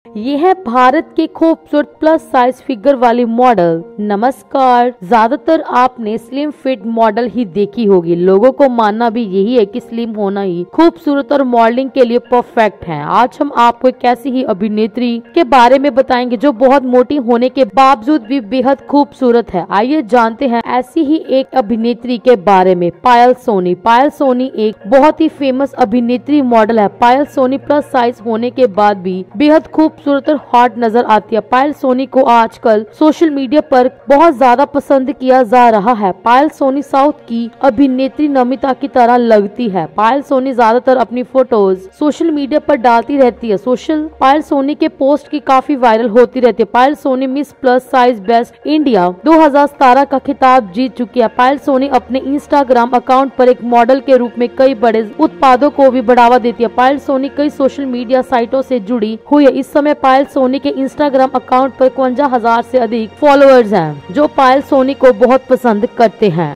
ये है भारत के खूबसूरत प्लस साइज फिगर वाली मॉडल। नमस्कार। ज्यादातर आपने स्लिम फिट मॉडल ही देखी होगी। लोगों को मानना भी यही है कि स्लिम होना ही खूबसूरत और मॉडलिंग के लिए परफेक्ट है। आज हम आपको एक ऐसी ही अभिनेत्री के बारे में बताएंगे जो बहुत मोटी होने के बावजूद भी बेहद खूबसूरत है। आइए जानते हैं ऐसी ही एक अभिनेत्री के बारे में, पायल सोनी। पायल सोनी एक बहुत ही फेमस अभिनेत्री मॉडल है। पायल सोनी प्लस साइज होने के बाद भी बेहद खूबसूरत और हॉट नजर आती है। पायल सोनी को आजकल सोशल मीडिया पर बहुत ज्यादा पसंद किया जा रहा है। पायल सोनी साउथ की अभिनेत्री नमिता की तरह लगती है। पायल सोनी ज्यादातर अपनी फोटोज सोशल मीडिया पर डालती रहती है। पायल सोनी के पोस्ट की काफी वायरल होती रहती है। Payal Soni miss plus size best India 2017 का खिताब जीत चुकी है। पायल सोनी अपने इंस्टाग्राम अकाउंट पर एक मॉडल के रूप में कई बड़े उत्पादों को भी बढ़ावा देती है। पायल सोनी कई सोशल मीडिया साइटों से जुड़ी हुई है। इस समय पायल सोनी के इंस्टाग्राम अकाउंट पर 51,000 से अधिक फॉलोअर्स हैं, जो पायल सोनी को बहुत पसंद करते हैं।